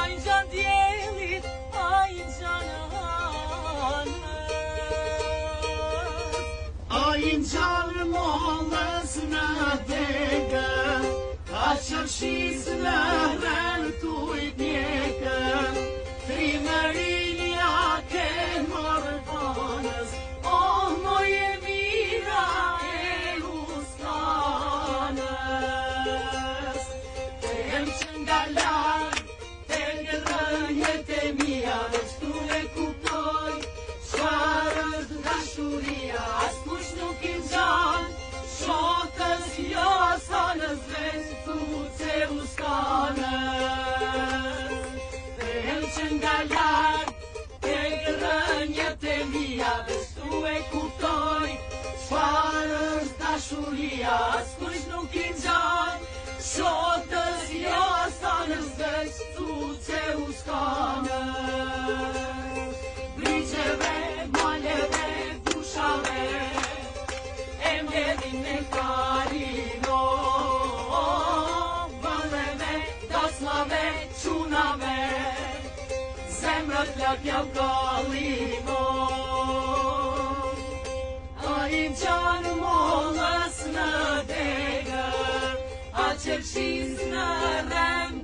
Ai gjan djelit, ai gjananës. Ai gjanë mollës në degë, ka qërshis në rënë tuj pjekën, trimërinja ke mërë panës, o moje mira e lustanës. Te hem që nga larë, te ngërënjet e mija, veç tu e kuptoj, qfarë është dashuria, as kush nuk i gjanë, shotës jo sanës, veç tu që lustanës. Te hem që nga larë, te ngërënjet e mija, veç tu e kuptoj, qfarë është dashuria, as kush nuk i gjanë, shotës jo sanës, veç tu që lustanës. Brigjeve, maleve, fushave, e mbledhin me karino, vëlleve, dasmave, qunave, zemrët lakja kallimo. Ai gjanë mollës në degë, a qërshis në rem